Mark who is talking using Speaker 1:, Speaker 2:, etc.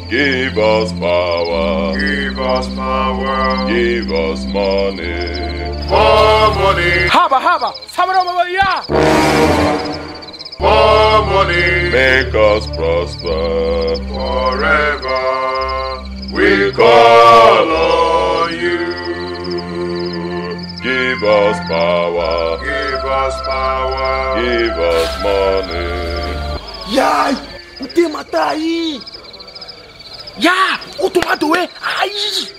Speaker 1: Give us power.
Speaker 2: Give us power.
Speaker 1: Give us money.
Speaker 2: More money.
Speaker 3: Haba. Sabra
Speaker 2: More money.
Speaker 1: Make us prosper.
Speaker 2: Forever we call on you.
Speaker 1: Give us power.
Speaker 2: Give us power.
Speaker 1: Give us money.
Speaker 3: Yai, o tema tá aí. Ya, o tomado é aí.